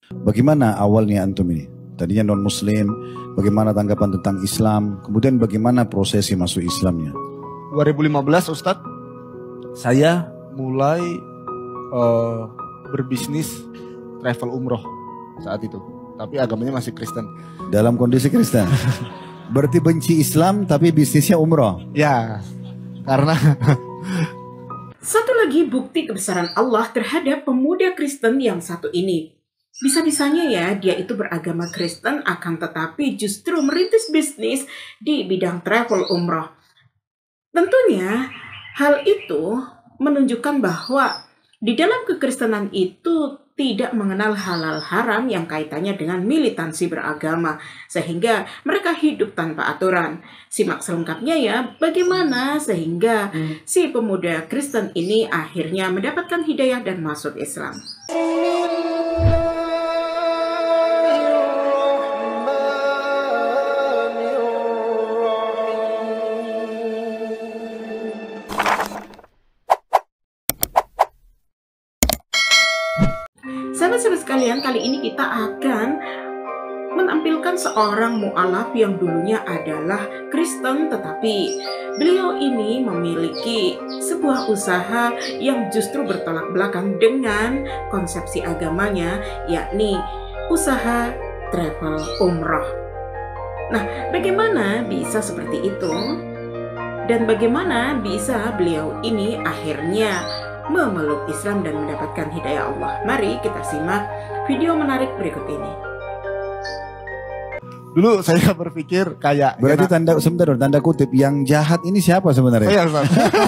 Bagaimana awalnya antum ini? Tadinya non-muslim, bagaimana tanggapan tentang Islam, kemudian bagaimana prosesi masuk Islamnya? 2015 Ustadz, saya mulai berbisnis travel umroh saat itu. Tapi agamanya masih Kristen. Dalam kondisi Kristen? Berarti benci Islam tapi bisnisnya umroh? Ya, karena... Satu lagi bukti kebesaran Allah terhadap pemuda Kristen yang satu ini. Bisa-bisanya ya dia itu beragama Kristen akan tetapi justru merintis bisnis di bidang travel umroh. Tentunya hal itu menunjukkan bahwa di dalam kekristenan itu tidak mengenal halal haram yang kaitannya dengan militansi beragama. Sehingga mereka hidup tanpa aturan. Simak selengkapnya ya bagaimana sehingga si pemuda Kristen ini akhirnya mendapatkan hidayah dan masuk Islam. Sahabat-sahabat sekalian, kali ini kita akan menampilkan seorang mu'alaf yang dulunya adalah Kristen, tetapi beliau ini memiliki sebuah usaha yang justru bertolak belakang dengan konsepsi agamanya, yakni usaha travel umroh. Nah, bagaimana bisa seperti itu? Dan bagaimana bisa beliau ini akhirnya memeluk Islam dan mendapatkan hidayah Allah? Mari kita simak video menarik berikut ini. Dulu saya berpikir kayak... Berarti tanda kutip, yang jahat ini siapa sebenarnya? Iya, Ustaz.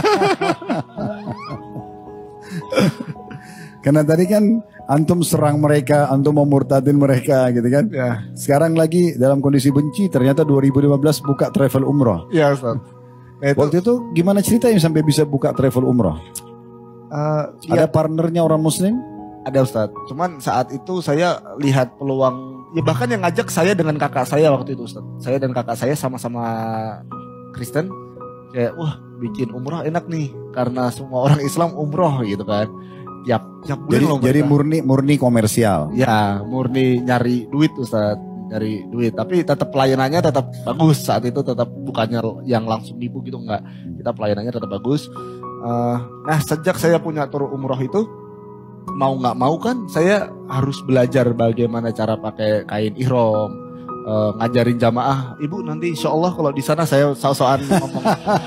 Karena tadi kan antum serang mereka, antum memurtadin mereka gitu kan. Ya. Sekarang lagi dalam kondisi benci, ternyata 2015 buka travel umroh. Iya, Ustaz. Nah, Waktu itu gimana ceritanya sampai bisa buka travel umroh? Ada partnernya orang muslim? Ada, Ustaz. Cuman saat itu saya lihat peluang, ya bahkan yang ngajak saya dengan kakak saya waktu itu, Ustaz. Saya dan kakak saya sama-sama Kristen. Kayak wah bikin umroh enak nih karena semua orang Islam umroh gitu kan. Tiap bulan Jadi murni komersial. Ya, murni nyari duit, Ustaz. Nyari duit, tapi tetap pelayanannya tetap bagus saat itu, tetap bukannya yang langsung nipu gitu, enggak. Kita pelayanannya tetap bagus. Nah, sejak saya punya tur umroh itu, mau nggak mau kan saya harus belajar bagaimana cara pakai kain ihram, ngajarin jamaah. Ibu nanti insya Allah kalau di sana saya so-soan ngomong.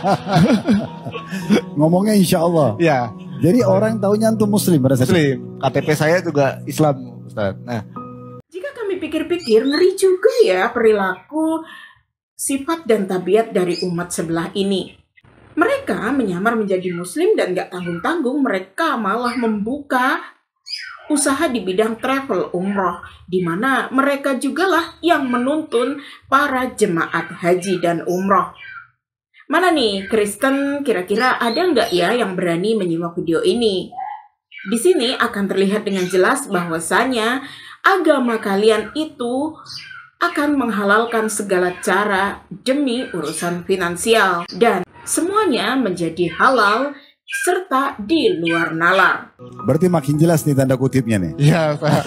Ngomongnya insya Allah. Ya. Jadi orang taunya antum muslim pada saat itu? Muslim. KTP saya juga Islam, Ustaz. Nah, jika kami pikir-pikir, ngeri juga ya perilaku, sifat dan tabiat dari umat sebelah ini. Mereka menyamar menjadi muslim dan gak tanggung-tanggung mereka malah membuka usaha di bidang travel umroh, di mana mereka jugalah yang menuntun para jemaat haji dan umroh. Mana nih Kristen, kira-kira ada nggak ya yang berani menyimak video ini? Di sini akan terlihat dengan jelas bahwasanya agama kalian itu akan menghalalkan segala cara demi urusan finansial dan semuanya menjadi halal serta di luar nalar. Berarti makin jelas nih tanda kutipnya nih. iya, Pak.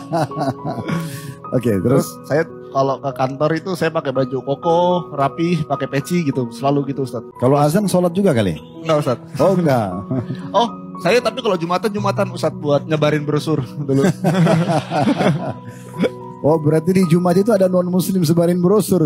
Oke, Terus terus saya kalau ke kantor itu saya pakai baju koko, rapi, pakai peci gitu, selalu gitu, Ustaz. kalau azan sholat juga kali? Enggak, Ustaz. Oh enggak. Oh, saya tapi kalau Jumatan Ustaz buat nyebarin brosur dulu. Oh berarti di Jumat itu ada non muslim sebarin brosur.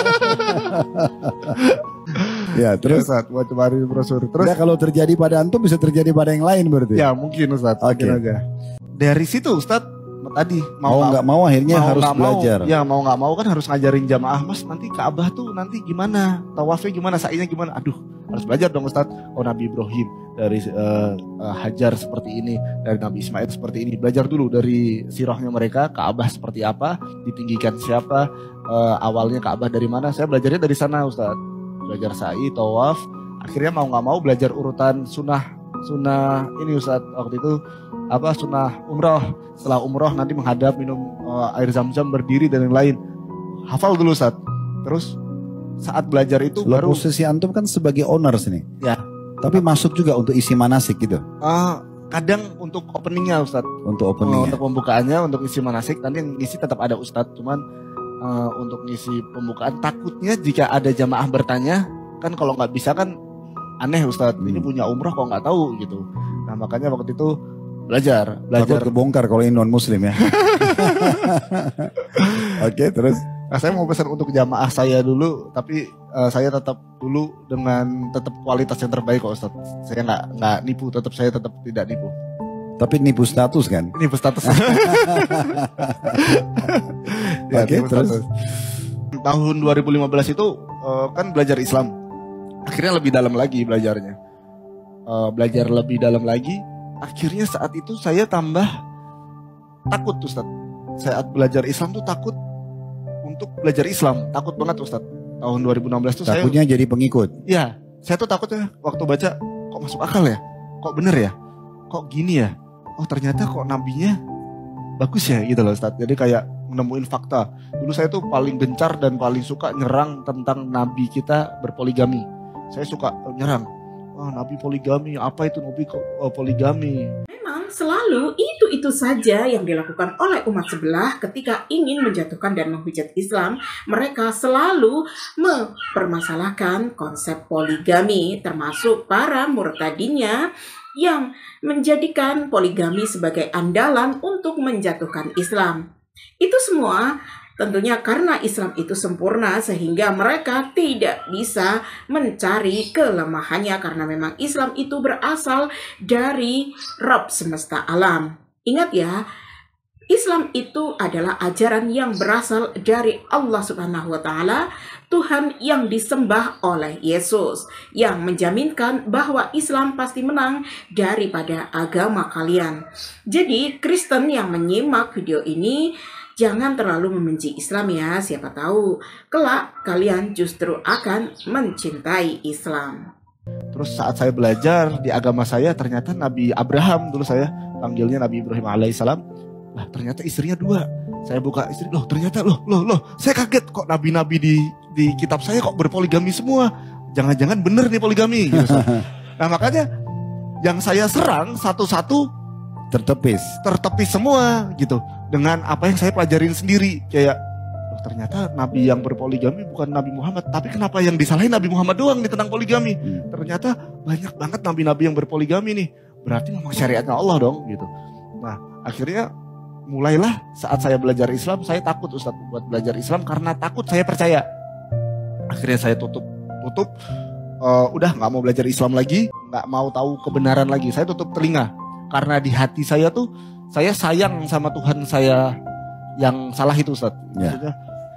Ya terus Ustaz buat nyebarin brosur. Terus ya, kalau terjadi pada antum bisa terjadi pada yang lain berarti. ya mungkin, Ustaz. Oke. Mungkin aja. Dari situ, Ustaz, tadi Mau nggak mau akhirnya harus nggak mau, belajar. ya mau nggak mau kan harus ngajarin jamaah, Mas nanti Ka'bah tuh nanti gimana, tawafnya gimana, sa'inya gimana. Aduh, harus belajar dong, Ustaz. Oh, Nabi Ibrahim dari Hajar seperti ini, dari Nabi Ismail seperti ini. Belajar dulu dari sirahnya mereka, Ka'bah seperti apa, ditinggikan siapa, awalnya Ka'bah dari mana. Saya belajarnya dari sana, Ustaz. Belajar sa'i, tawaf. Akhirnya mau nggak mau belajar urutan sunnah ini, Ustaz. Waktu itu sunnah umroh. Setelah umroh nanti menghadap, minum air zam-zam, berdiri dan lain-lain. Hafal dulu, Ustaz. Terus saat belajar itu Loh, baru posisi antum kan sebagai owner sini. ya. Tapi masuk juga untuk isi manasik gitu. kadang untuk openingnya Ustadz. Untuk opening. Untuk pembukaannya, untuk isi manasik, nanti yang ngisi tetap ada Ustadz. Cuman untuk ngisi pembukaan takutnya jika ada jamaah bertanya, kan kalau nggak bisa kan aneh Ustadz. Ini punya umroh kok nggak tahu gitu. Nah makanya waktu itu belajar. Takut kebongkar kalau ini non muslim ya. Oke, terus. Nah, saya mau pesan untuk jamaah saya dulu, tapi saya tetap dulu dengan tetap kualitas yang terbaik kok Ustaz. Saya nggak nipu, saya tetap tidak nipu. Tapi nipu status kan? Nipu status. Ya, Oke, terus. Tahun 2015 itu kan belajar Islam. Akhirnya lebih dalam lagi belajarnya. Belajar lebih dalam lagi. Akhirnya saat itu saya tambah takut Ustaz. Saat belajar Islam tuh takut untuk belajar Islam, takut banget Ustadz. Tahun 2016 tuh takutnya jadi pengikut. Iya, saya tuh takutnya waktu baca kok masuk akal ya, kok bener ya, kok gini ya. Oh ternyata kok nabinya bagus ya gitu loh Ustadz. Jadi kayak menemuin fakta. Dulu saya tuh paling gencar dan paling suka nyerang tentang nabi kita berpoligami. Saya suka nyerang. Oh nabi poligami, apa itu nabi poligami? Memang selalu itu saja yang dilakukan oleh umat sebelah ketika ingin menjatuhkan dan menghujat Islam. Mereka selalu mempermasalahkan konsep poligami, termasuk para murtadinnya yang menjadikan poligami sebagai andalan untuk menjatuhkan Islam. Itu semua tentunya karena Islam itu sempurna sehingga mereka tidak bisa mencari kelemahannya karena memang Islam itu berasal dari Rabb semesta alam. Ingat ya, Islam itu adalah ajaran yang berasal dari Allah Subhanahu wa Ta'ala, Tuhan yang disembah oleh Yesus, yang menjaminkan bahwa Islam pasti menang daripada agama kalian. Jadi, Kristen yang menyimak video ini, jangan terlalu membenci Islam ya, siapa tahu kelak kalian justru akan mencintai Islam. Terus saat saya belajar di agama saya, ternyata Nabi Abraham, dulu saya panggilnya Nabi Ibrahim alaihissalam, lah ternyata istrinya 2. Saya buka istri, loh ternyata loh, saya kaget kok nabi-nabi di kitab saya kok berpoligami semua. Jangan-jangan bener nih poligami gitu. Nah makanya yang saya serang satu-satu tertepis semua gitu. Dengan apa yang saya pelajarin sendiri. Kayak loh, ternyata nabi yang berpoligami bukan Nabi Muhammad. Tapi kenapa yang disalahin Nabi Muhammad doang nih tentang poligami? Ternyata banyak banget nabi-nabi yang berpoligami nih. Berarti memang syariatnya Allah dong gitu. Nah akhirnya mulailah saat saya belajar Islam, saya takut Ustadz buat belajar Islam karena takut saya percaya. Akhirnya saya tutup. Udah gak mau belajar Islam lagi, gak mau tahu kebenaran lagi. Saya tutup telinga. Karena di hati saya tuh, saya sayang sama Tuhan saya yang salah itu Ustadz. Ya.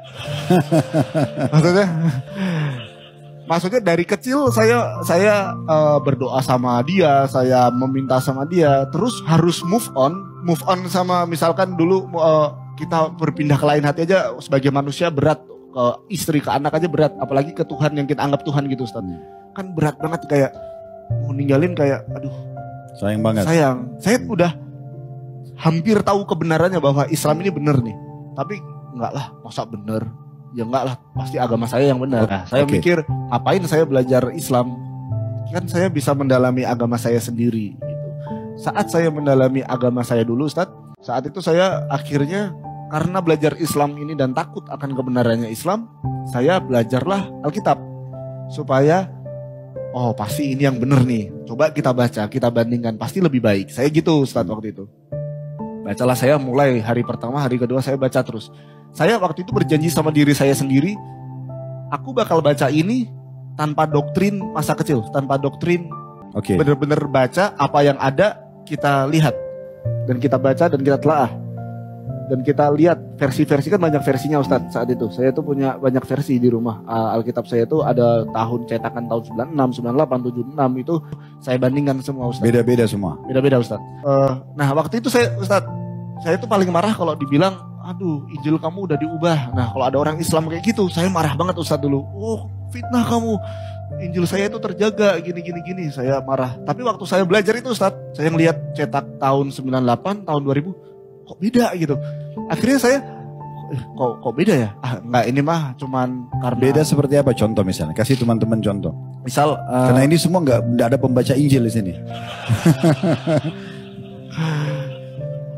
Maksudnya dari kecil saya berdoa sama dia, saya meminta sama dia, terus harus move on sama misalkan dulu kita berpindah ke lain hati aja sebagai manusia berat, ke istri, ke anak aja berat, apalagi ke Tuhan yang kita anggap Tuhan gitu Ustaz. Kan berat banget, kayak mau ninggalin kayak aduh sayang banget. Saya udah hampir tahu kebenarannya bahwa Islam ini benar nih, tapi enggak lah, masa bener? Ya enggak lah, pasti agama saya yang benar. Nah, saya mikir, ngapain saya belajar Islam? Kan saya bisa mendalami agama saya sendiri gitu. Saat saya mendalami agama saya dulu Ustadz, saat itu saya akhirnya karena belajar Islam ini dan takut akan kebenarannya Islam, saya belajarlah Alkitab. Supaya, oh pasti ini yang benar nih. Coba kita baca, kita bandingkan, pasti lebih baik. Saya gitu Ustadz waktu itu. Bacalah saya mulai hari pertama, hari kedua saya baca terus. Saya waktu itu berjanji sama diri saya sendiri, aku bakal baca ini tanpa doktrin masa kecil, tanpa doktrin. Bener-bener baca apa yang ada, kita lihat dan kita baca dan kita telaah dan kita lihat versi-versi, kan banyak versinya Ustadz saat itu. Saya tuh punya banyak versi di rumah. Alkitab saya tuh ada tahun cetakan tahun 96, 98, 76 itu saya bandingkan semua Ustadz. Beda-beda semua. Beda-beda Ustadz. Nah waktu itu saya tuh paling marah kalau dibilang, aduh Injil kamu udah diubah. Nah kalau ada orang Islam kayak gitu, saya marah banget Ustadz dulu. Oh fitnah kamu, Injil saya itu terjaga gini. Saya marah. Tapi waktu saya belajar itu Ustadz, saya ngelihat cetak tahun 98, tahun 2000, kok beda gitu. Akhirnya saya, kok beda ya? Enggak, ini mah cuman karena... Beda seperti apa contoh misalnya? Kasih teman-teman contoh. Misal, karena ini semua nggak ada pembaca Injil di sini.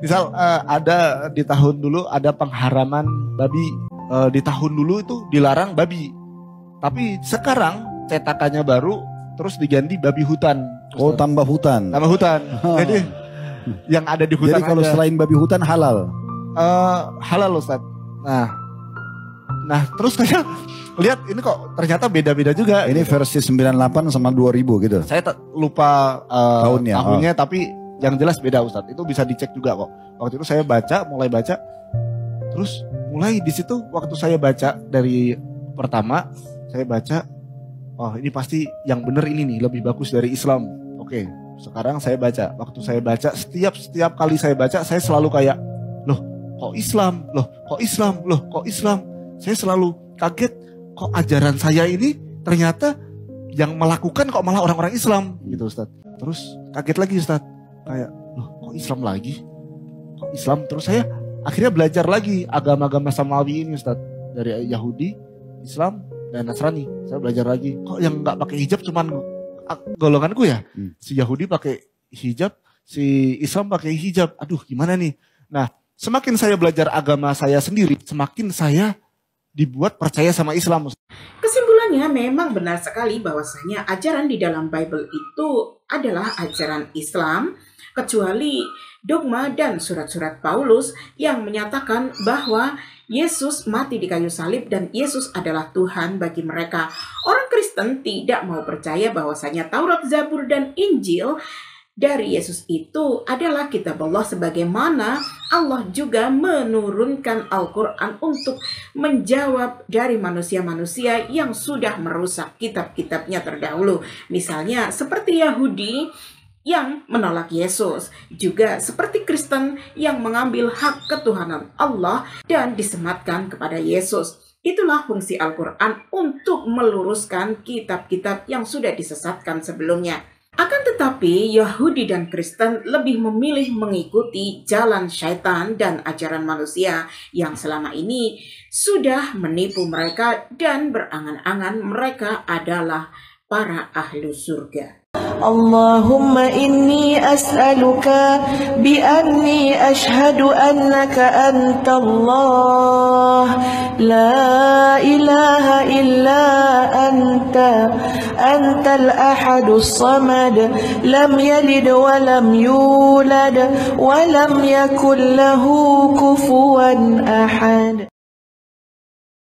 Misal ada di tahun dulu ada pengharaman babi. Di tahun dulu itu dilarang babi. Tapi sekarang cetakannya baru terus diganti babi hutan. Oh, tambah hutan. Tambah hutan. Jadi yang ada di hutan. Jadi kalau selain babi hutan halal. Halal Ustaz. Nah terus saya lihat ini kok ternyata beda-beda juga. Ini versi 98 sama 2000 gitu. Saya lupa tahunnya, Oh. tapi yang jelas beda Ustaz. Itu bisa dicek juga kok. Waktu itu saya mulai baca. Terus mulai di situ waktu saya baca dari pertama, saya baca, oh ini pasti yang benar ini nih, lebih bagus dari Islam. Oke, sekarang saya baca. Waktu saya baca, setiap kali saya baca, saya selalu kayak, loh kok Islam, loh kok Islam, loh kok Islam. Saya selalu kaget, kok ajaran saya ini ternyata yang melakukan kok malah orang-orang Islam gitu Ustaz. Terus kaget lagi Ustaz, kayak loh kok Islam lagi, kok Islam. Terus saya akhirnya belajar lagi agama-agama samawi ini Ustaz, dari Yahudi, Islam, dan Nasrani. Saya belajar lagi, kok yang nggak pakai hijab cuman golonganku ya. Si Yahudi pakai hijab, si Islam pakai hijab. Aduh gimana nih. Nah semakin saya belajar agama saya sendiri, semakin saya dibuat percaya sama Islam. Kesimpulannya memang benar sekali bahwasanya ajaran di dalam Bible itu adalah ajaran Islam, kecuali dogma dan surat-surat Paulus yang menyatakan bahwa Yesus mati di kayu salib dan Yesus adalah Tuhan bagi mereka. Orang Kristen tidak mau percaya bahwasanya Taurat, Zabur, dan Injil dari Yesus itu adalah kitab Allah, sebagaimana Allah juga menurunkan Al-Quran untuk menjawab dari manusia-manusia yang sudah merusak kitab-kitabnya terdahulu. Misalnya seperti Yahudi yang menolak Yesus, juga seperti Kristen yang mengambil hak ketuhanan Allah dan disematkan kepada Yesus. Itulah fungsi Al-Quran untuk meluruskan kitab-kitab yang sudah disesatkan sebelumnya. Akan tetapi, Yahudi dan Kristen lebih memilih mengikuti jalan syaitan dan ajaran manusia yang selama ini sudah menipu mereka dan berangan-angan mereka adalah para ahlu surga. Allahumma inni as'aluka bi'anni ashhadu annaka anta Allah la ilaha illa anta antal ahadus samad lam yalid wa lam yulad wa lam yakul lahu kufuwan ahad.